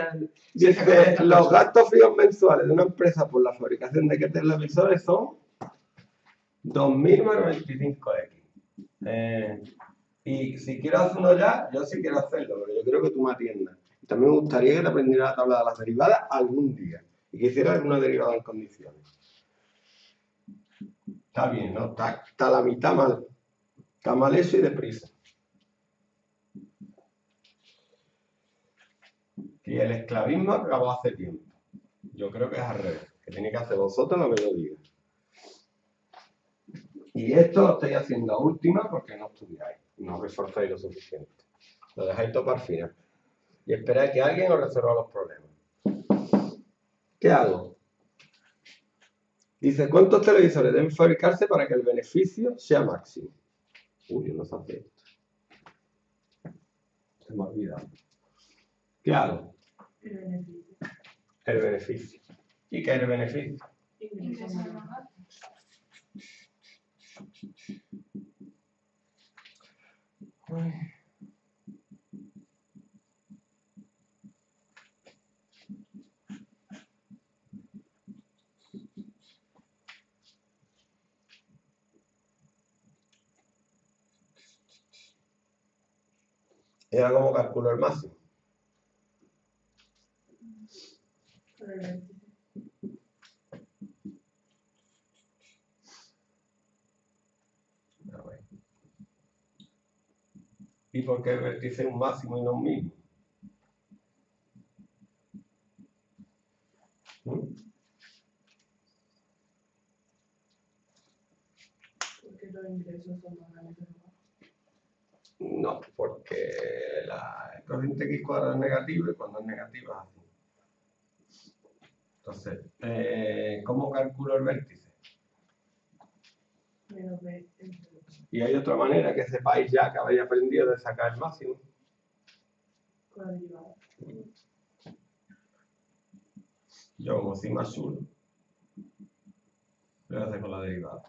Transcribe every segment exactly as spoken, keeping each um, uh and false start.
Dice, los gastos fijos mensuales de una empresa por la fabricación de que televisores son dos mil más veinticinco equis. Eh, y si quiero hacer uno ya, yo sí quiero hacerlo, porque yo quiero que tú me atiendas. También me gustaría que te aprendieras la tabla de las derivadas algún día y que hicieras alguna derivada en condiciones. Está bien, ¿no? Está, está la mitad mal. Está mal eso y deprisa. Y el esclavismo acabó hace tiempo. Yo creo que es al revés, que tenéis que hacer vosotros lo que yo diga. Y esto lo estoy haciendo a última porque no estudiáis, no os esforzáis lo suficiente. Lo dejáis todo para el final. Y esperáis que alguien os resuelva los problemas. ¿Qué hago? Dice, ¿cuántos televisores deben fabricarse para que el beneficio sea máximo? Uy, no se hace esto. Se me ha olvidado. ¿Qué hago? El beneficio. El beneficio. ¿Y qué es el beneficio? Uy. ¿Era como calculo el máximo? ¿Y por qué el vértice es un máximo y no un mínimo? ¿Mm? Porque los ingresos son más grandes. No, porque la el cociente X cuadrado es negativo y cuando es negativo es así. Entonces, eh, ¿cómo calculo el vértice? Menos B. Y hay otra manera que sepáis ya que habéis aprendido de sacar el máximo. Con la derivada. Yo, como soy más chulo, lo voy a hacer con la derivada.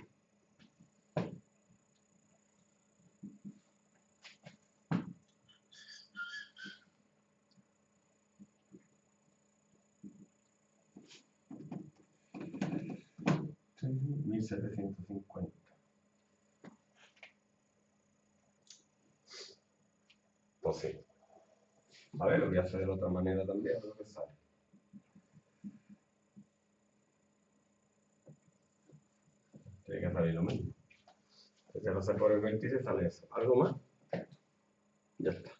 mil setecientos cincuenta. Pues sí. A ver, lo voy a hacer de la otra manera también, a ver lo que sale. Tiene que salir lo mismo. Si se lo hace por el vértice, sale eso. ¿Algo más? Ya está.